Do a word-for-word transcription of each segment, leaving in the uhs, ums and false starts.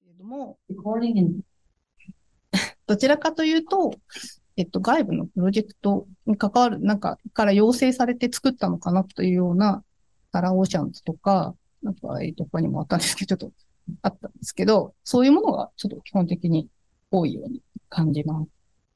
れども、 Recording in どちらかというと、えっと、外部のプロジェクトに関わる、なんか、から要請されて作ったのかなというような、タラオーシャンズとか、なんか、えっと、他にもあったんですけど、ちょっとあったんですけど、そういうものがちょっと基本的に多いように感じます。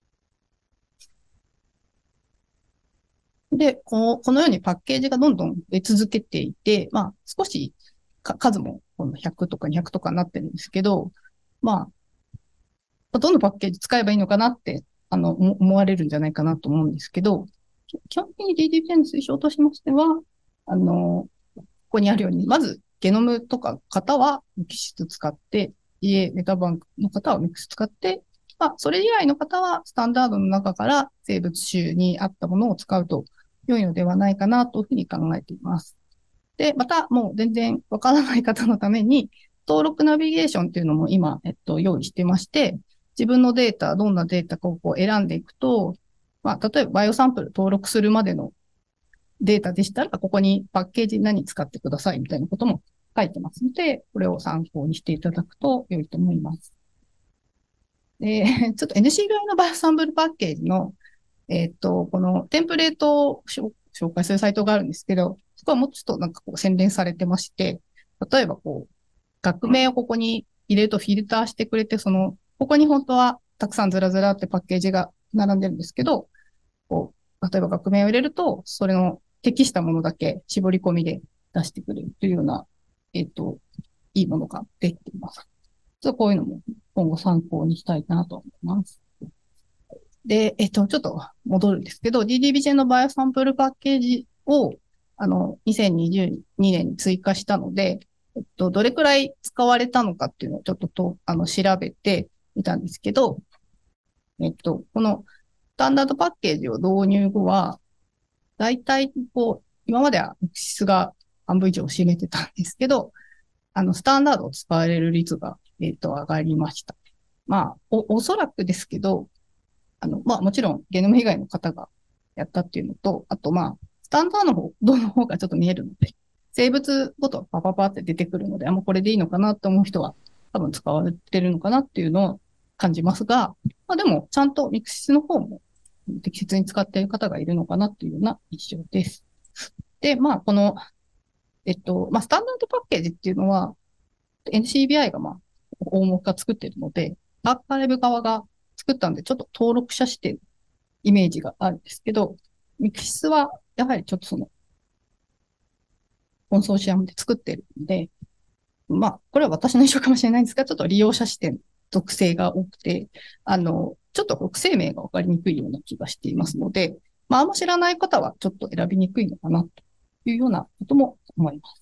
で、この、このようにパッケージがどんどん出続けていて、まあ、少し数もこのひゃくとかにひゃくとかになってるんですけど、まあ、どのパッケージ使えばいいのかなって、あの、思われるんじゃないかなと思うんですけど、基本的に ディーディーピーアイ の推奨としましては、あの、ここにあるように、まず、ゲノムとか方はミキシス使って、イーエー メタバンクの方はミクス使って、まあ、それ以外の方はスタンダードの中から生物種に合ったものを使うと良いのではないかなというふうに考えています。で、また、もう全然わからない方のために、登録ナビゲーションっていうのも今、えっと、用意してまして、自分のデータ、どんなデータかをこう選んでいくと、まあ、例えばバイオサンプル登録するまでのデータでしたら、ここにパッケージ何使ってくださいみたいなことも書いてますので、これを参考にしていただくと良いと思います。で、ちょっと エヌシービーアイ のバイオサンプルパッケージの、えっと、このテンプレートを紹介するサイトがあるんですけど、そこはもうちょっとなんかこう洗練されてまして、例えばこう、学名をここに入れるとフィルターしてくれて、その、ここに本当はたくさんずらずらってパッケージが並んでるんですけど、こう、例えば学名を入れると、それの適したものだけ絞り込みで出してくれるというような、えっと、いいものが出ています。ちょっとこういうのも今後参考にしたいなと思います。で、えっと、ちょっと戻るんですけど、ディーディービージェー のバイオサンプルパッケージを、あの、にせんにじゅうにねんに追加したので、えっと、どれくらい使われたのかっていうのをちょっとと、あの、調べてみたんですけど、えっと、このスタンダードパッケージを導入後は、大体、こう、今まではミクシスが半分以上占めてたんですけど、あの、スタンダードを使われる率が、えっと、上がりました。まあ、お、おそらくですけど、あの、まあもちろんゲノム以外の方がやったっていうのと、あとまあ、スタンダードの方、どの方がちょっと見えるので、生物ごとパパパって出てくるので、あ、もうこれでいいのかなと思う人は多分使われてるのかなっていうのを感じますが、まあでもちゃんとミクシスの方も適切に使っている方がいるのかなっていうような印象です。で、まあこの、えっと、まあスタンダードパッケージっていうのは エヌシービーアイ がまあ大目が作ってるので、アーカイブ側が作ったんで、ちょっと登録者視点イメージがあるんですけど、ミクシスはやはりちょっとそのコンソーシアムで作ってるんで、まあ、これは私の印象かもしれないんですが、ちょっと利用者視点属性が多くて、あの、ちょっと国生命がわかりにくいような気がしていますので、まあ、あんま知らない方はちょっと選びにくいのかなというようなことも思います。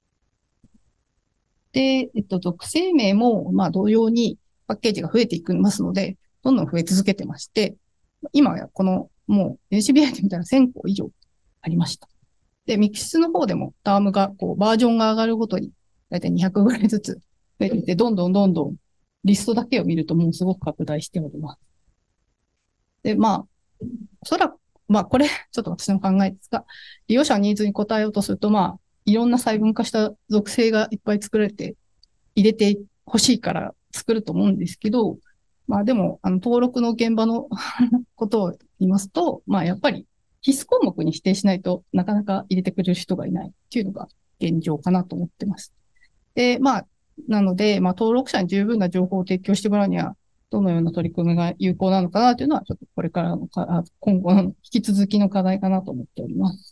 で、えっと、属性名も、まあ、同様にパッケージが増えていきますので、どんどん増え続けてまして、今やこの、もう エヌシービーアイ で見たらせんこ以上ありました。で、ミキシスの方でもタームが、こう、バージョンが上がるごとに、だいたいにひゃくぐらいずつ増えていて、どんどんどんどんリストだけを見るともうすごく拡大しております。で、まあ、おそらく、まあ、これ、ちょっと私の考えですが、利用者のニーズに応えようとすると、まあ、いろんな細分化した属性がいっぱい作られて、入れてほしいから作ると思うんですけど、まあでも、あの、登録の現場のことを言いますと、まあやっぱり必須項目に指定しないとなかなか入れてくれる人がいないっていうのが現状かなと思ってます。で、まあ、なので、まあ登録者に十分な情報を提供してもらうには、どのような取り組みが有効なのかなというのは、ちょっとこれからのか、今後の引き続きの課題かなと思っております。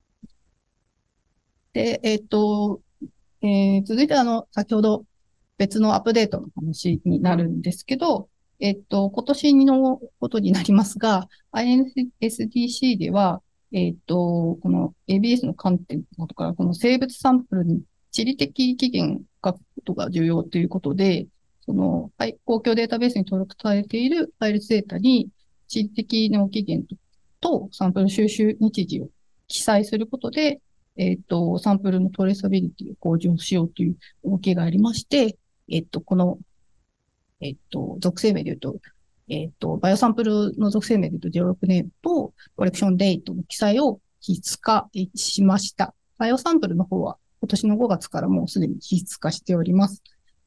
で、えっと、えー続いてあの、先ほど別のアップデートの話になるんですけど、えっと、今年のことになりますが、アイエヌエスディーシー では、えっと、この エービーエス の観点などから、この生物サンプルに地理的起源がことが重要ということで、その、はい、公共データベースに登録されている配列データに地理的な起源とサンプル収集日時を記載することで、えっと、サンプルのトレーサビリティを向上しようという動きがありまして、えっと、この、えっと、属性名で言うと、えっと、バイオサンプルの属性名で言うと、ディオロクネームとコレクションデートの記載を必須化しました。バイオサンプルの方は今年のごがつからもうすでに必須化しております。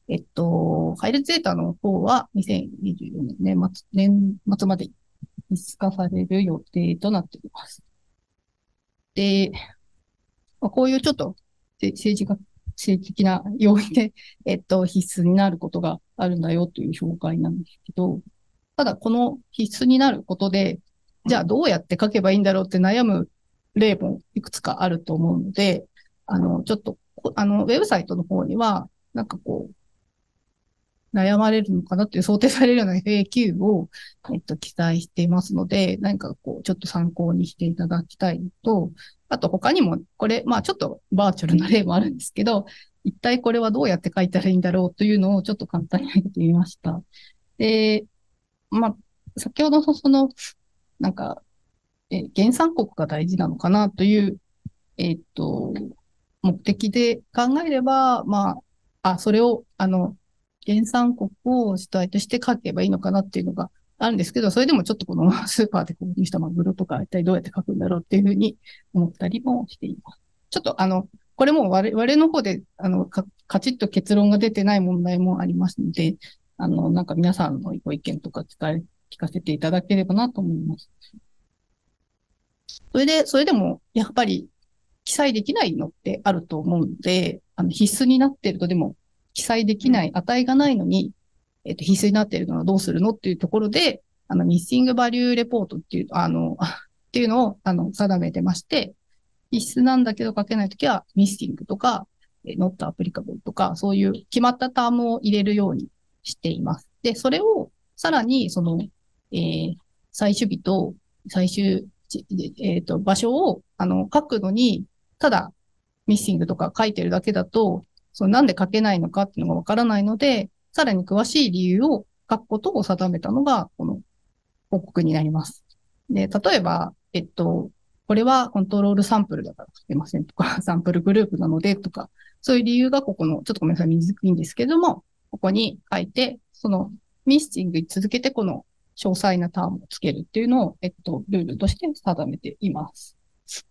えっと、配列データの方はにせんにじゅうよねん年末、年末までに出荷される予定となっています。で、まあこういうちょっと政治が、政治的な要因で、えっと、必須になることがあるんだよという紹介なんですけど、ただこの必須になることで、じゃあどうやって書けばいいんだろうって悩む例もいくつかあると思うので、あの、ちょっと、あの、ウェブサイトの方には、なんかこう、悩まれるのかなっていう想定されるような エフエーキュー を、えっと、記載していますので、何かこう、ちょっと参考にしていただきたいのと、あと他にも、これ、まあちょっとバーチャルな例もあるんですけど、一体これはどうやって書いたらいいんだろうというのをちょっと簡単に挙げてみました。で、まあ、先ほどのその、なんか、え原産国が大事なのかなという、えっと、目的で考えれば、まあ、あ、それを、あの、原産国を主体として書けばいいのかなっていうのがあるんですけど、それでもちょっとこのスーパーで購入したマグロとか、一体どうやって書くんだろうっていうふうに思ったりもしています。ちょっとあの、これも我々の方で、あの、か、カチッと結論が出てない問題もありますので、あの、なんか皆さんのご意見とか聞かれ、聞かせていただければなと思います。それで、それでも、やっぱり記載できないのってあると思うので、あの必須になっているとでも記載できない値がないのに、えっと、必須になっているのはどうするのっていうところで、あの、ミッシングバリューレポートっていう、あの、っていうのを、あの、定めてまして、必須なんだけど書けないときは、ミッシングとか、not applicable とか、そういう決まったタームを入れるようにしています。で、それを、さらに、その、えー、最終日と最終、えっ、ー、と、場所を、あの、書くのに、ただ、ミッシングとか書いてるだけだと、そのなんで書けないのかっていうのがわからないので、さらに詳しい理由を書くことを定めたのが、この報告になります。で、例えば、えっと、これはコントロールサンプルだから書けませんとか、サンプルグループなのでとか、そういう理由がここの、ちょっとごめんなさい、見にくいんですけども、ここに書いて、そのミッシングに続けてこの詳細なタームをつけるっていうのを、えっと、ルールとして定めています。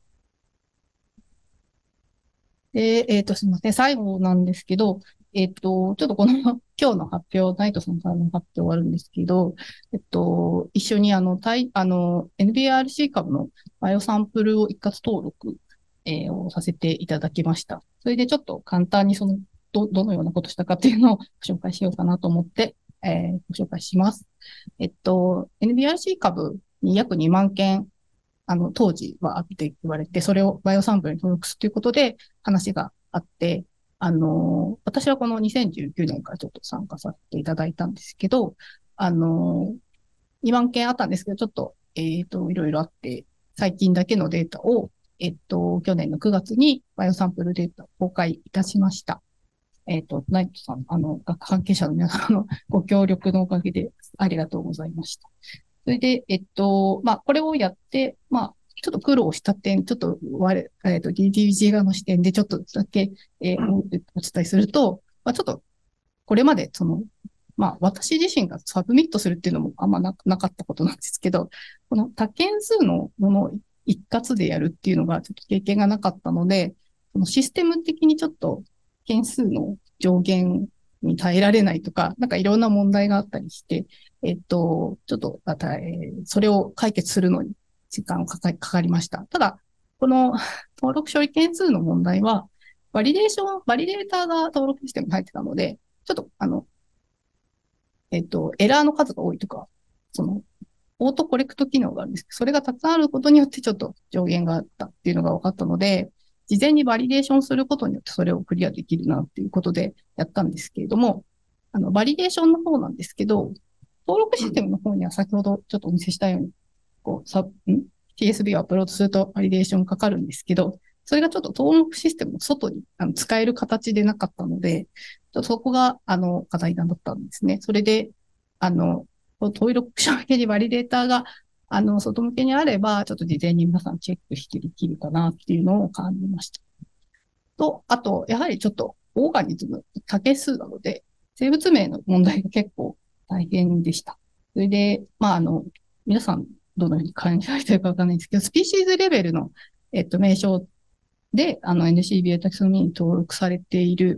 で、えっと、すみません。最後なんですけど、えっと、ちょっとこの今日の発表、ナイトさんからの発表終わるんですけど、えっと、一緒にあの、対、あの、エヌビーアールシー 株のバイオサンプルを一括登録、えーをさせていただきました。それでちょっと簡単にその、ど、どのようなことしたかっていうのをご紹介しようかなと思って、えー、ご紹介します。えっと、エヌビーアールシー 株に約にまん件あの、当時はあって言われて、それをバイオサンプルに登録するということで話があって、あの、私はこのにせんじゅうきゅうねんからちょっと参加させていただいたんですけど、あの、にまん件あったんですけど、ちょっと、えっと、いろいろあって、最近だけのデータを、えっと、去年のくがつにバイオサンプルデータを公開いたしました。えっと、ナイトさん、あの、関係者の皆さんのご協力のおかげでありがとうございました。それで、えっと、まあ、これをやって、まあ、ちょっと苦労した点、ちょっと我、えっと、ディーディージー 側の視点でちょっとだけ、えー、お伝えすると、まあ、ちょっと、これまで、その、まあ、私自身がサブミットするっていうのもあんまななかったことなんですけど、この多件数のものを一括でやるっていうのがちょっと経験がなかったので、そのシステム的にちょっと件数の上限に耐えられないとか、なんかいろんな問題があったりして、えっと、ちょっと、また、えーそれを解決するのに時間をかかかかりました。ただ、この登録処理件数の問題は、バリデーション、バリデータが登録システムに入ってたので、ちょっと、あの、えっと、エラーの数が多いとか、その、オートコレクト機能があるんですけど、それがたくさんあることによってちょっと上限があったっていうのが分かったので、事前にバリデーションすることによってそれをクリアできるなっていうことでやったんですけれども、あの、バリデーションの方なんですけど、登録システムの方には先ほどちょっとお見せしたように、こう、サん ティーエスビー をアップロードするとバリデーションかかるんですけど、それがちょっと登録システムの外にあの使える形でなかったので、ちょっとそこが、あの、課題だったんですね。それで、あの、登録者向けにバリデータが、あの、外向けにあれば、ちょっと事前に皆さんチェックしてできるかなっていうのを感じました。と、あと、やはりちょっと、オーガニズム、多形数なので、生物名の問題が結構大変でした。それで、まあ、あの、皆さん、どのように感じられてるかわかんないんですけど、スピーシーズレベルの、えっと、名称で、あの、エヌシービー タキソノミーに登録されている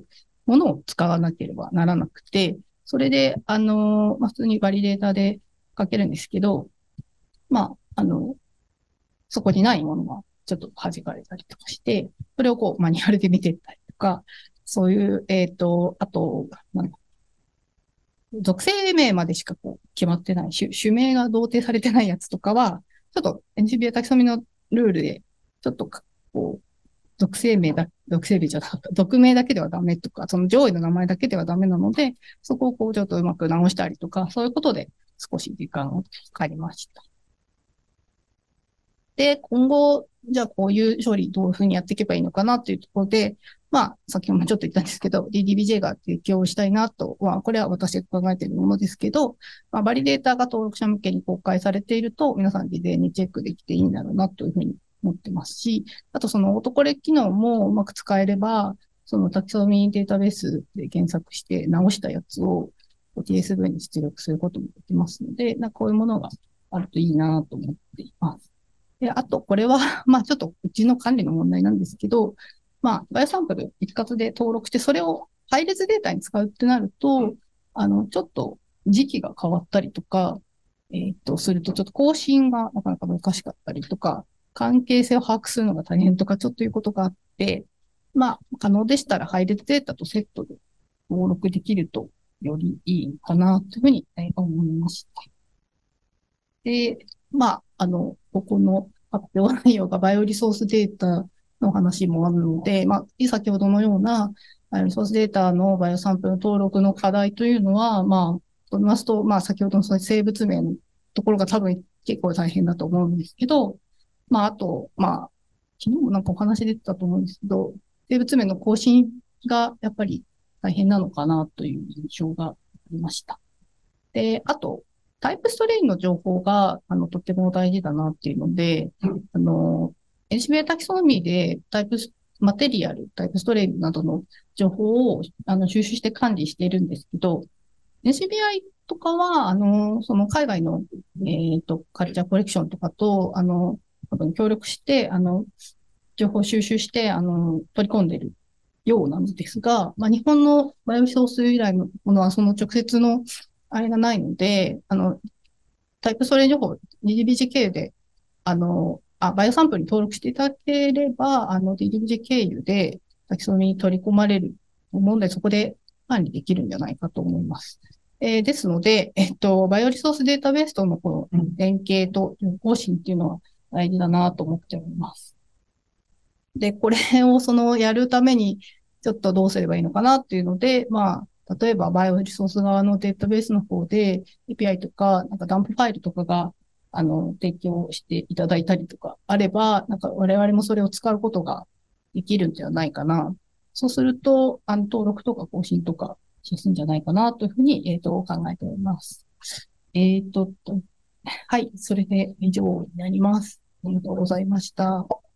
ものを使わなければならなくて、それで、あの、まあ、普通にバリデータで書けるんですけど、まあ、あの、そこにないものはちょっと弾かれたりとかして、それをこうマニュアルで見てったりとか、そういう、えっ、と、あと、なん属性名までしかこう決まってない、種種名が同定されてないやつとかは、ちょっと エヌシービーアイ タキソノミのルールで、ちょっとこう、属性名だ、属性名じゃなかった、属名だけではダメとか、その上位の名前だけではダメなので、そこをこうちょっとうまく直したりとか、そういうことで少し時間をかかりました。で、今後、じゃあこういう処理どういうふうにやっていけばいいのかなっていうところで、まあ、さっきもちょっと言ったんですけど、ディーディービージェー が提供したいなと、まあ、これは私が考えているものですけど、まあ、バリデータが登録者向けに公開されていると、皆さん事前にチェックできていいんだろうなというふうに思ってますし、あとそのオートコレ機能もうまく使えれば、そのタキソノミーデータベースで検索して直したやつを ティーエスブイ に出力することもできますので、こういうものがあるといいなと思っています。で、あと、これは、まあ、ちょっとうちの管理の問題なんですけど、まあ、バイオサンプル一括で登録して、それを配列データに使うってなると、あの、ちょっと時期が変わったりとか、えっと、すると、ちょっと更新がなかなか難しかったりとか、関係性を把握するのが大変とか、ちょっということがあって、まあ、可能でしたら配列データとセットで登録できるとよりいいのかな、というふうに思いました。で、まあ、あの、ここの発表内容がバイオリソースデータの話もあるので、まあ、先ほどのようなバイオリソースデータのバイオサンプル登録の課題というのは、まあ、と言いますと、まあ、先ほどのその生物名のところが多分結構大変だと思うんですけど、まあ、あと、まあ、昨日もなんかお話出てたと思うんですけど、生物名の更新がやっぱり大変なのかなという印象がありました。で、あと、タイプストレインの情報が、あの、とても大事だなっていうので、あの、エヌシービーアイ タキソノミーでタイプス、マテリアル、タイプストレインなどの情報を、あの、収集して管理しているんですけど、エヌシービーアイ とかは、あの、その海外の、えっと、カルチャーコレクションとかと、あの、多分協力して、あの、情報収集して、あの、取り込んでいるようなんですが、まあ、日本のバイオリソース由来のものは、その直接のあれがないので、あの、タイプストレイン情報、ディーディービージー 経由で、あの、あ、バイオサンプルに登録していただければ、あの、ディーディービージー 経由でタキソノミに取り込まれると思うので、そこで管理できるんじゃないかと思います。えー、ですので、えっと、バイオリソースデータベースとのこの連携と更新っていうのは大事だなと思っております。で、これをそのやるために、ちょっとどうすればいいのかなっていうので、まあ、例えばバイオリソース側のデータベースの方で エーピーアイ とか、なんかダンプファイルとかが、あの、提供していただいたりとかあれば、なんか我々もそれを使うことができるんじゃないかな。そうすると、あの、登録とか更新とかしやすいんじゃないかなというふうに、えっと、考えております。えっと、はい、それで以上になります。ありがとうございました。